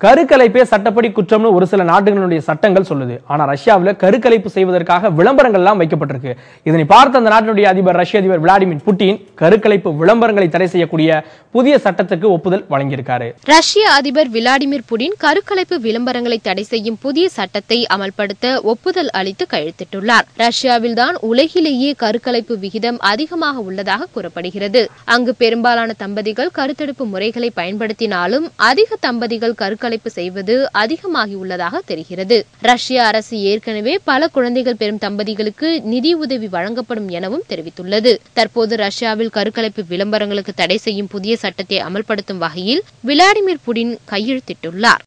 கருக்கலைப்பே சட்டப்படி குற்றம்னு ஒரு சில நாடுகளுடைய சட்டங்கள் சொல்லுது. ஆனா ரஷ்யாவில் கருக்கலைப்பு செய்வதற்காக விளம்பரங்கள் எல்லாம் வைக்கப்பட்டிருக்கு. இதனை பார்த்த அந்த நாட்டினுடைய அதிபர் ரஷ்ய அதிபர் விளாடிமிர் புட்டின் கருக்கலைப்பு விளம்பரங்களை தடை செய்யக்கூடிய புதிய சட்டத்துக்கு ஒப்புதல் வழங்கியிருக்காரு. ரஷ்ய அதிபர் விளாடிமிர் புட்டின் கருக்கலைப்பு விளம்பரங்களை தடை செய்யும் புதிய சட்டத்தை அமல்படுத்த ஒப்புதல் அளித்து கையெழுத்திட்டுள்ளார். ரஷ்யாவில் தான் உலகிலேயே கருக்கலைப்பு விகிதம் அதிகமாக உள்ளதாக கூறப்படுகிறது. அங்கு பெரும்பாலான தம்பதிகள் கருத்தடுப்பு முறைகளை பயன்படுத்தினாலும் அதிக தம்பதிகள் கருக்கலைப்பு செய்வது அதிகமாகியுள்ளதாக தெரிகிறது. ரஷ்ய அரசு ஏற்கனவே பல குழந்தைகள் பெறும் தம்பதிகளுக்கு நிதி உதவி வழங்கப்படும் எனவும் தெரிவித்துள்ளது. தற்போது ரஷ்யாவில் கருக்கலைப்பு விளம்பரங்களுக்கு தடை செய்யும் புதிய சட்டத்தை அமல்படுத்தும் வகையில் விளாடிமிர் புட்டின் கையெழுத்திட்டுள்ளார்.